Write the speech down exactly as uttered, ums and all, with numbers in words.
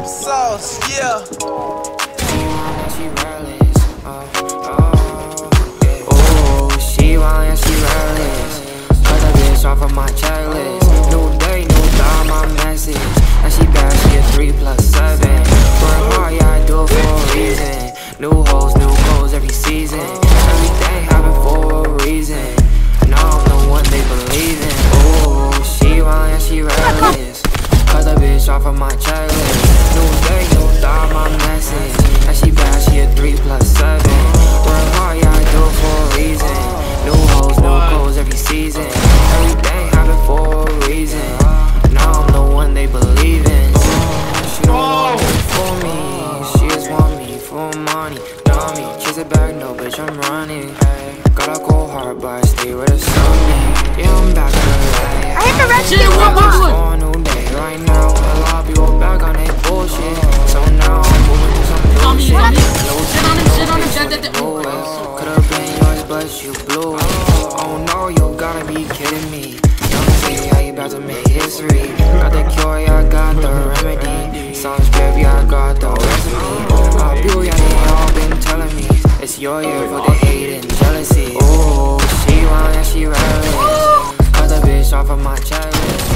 Sauce, yeah. She reckless, oh, oh, yeah. Oh, she wild and she reckless. Cut that bitch off of my checklist. New day, new time, my message. And she bad, she a three plus seven. Work hard, yeah, I do it for a reason. New hoes, new clothes every season. Everything happen for a reason. Now I'm the one they believe in. Oh, she wild and she reckless. Cut that bitch off of my checklist. New day, new time, my message. And she bad, she a three plus seven. Work hard, yeah, I do it for a reason. New hoes, new clothes every season. Everything happen for a reason. Now I'm the one they believe in. She don't want me for me, she just want me for money. Dummy, chase it back, no bitch, I'm running. Gotta go hard, but I stay where the sun be. Yeah, I'm back to the light. I hit the red shit, what, what, what? On a new day right now. A lot of people back on that bullshit. So now I'm moving to some new shit. Shit on him, shit on him, shit that that. Could've been yours, but you blew it. Oh no, you gotta be kidding me. Young see how you about to make history. Got the cure, yeah, I got the remedy. Sounds baby, I got the recipe. Got you, yeah, they all been telling me it's your year for the hate and jealousy. Oh, she wild and she reckless. Cut the bitch off of my checklist.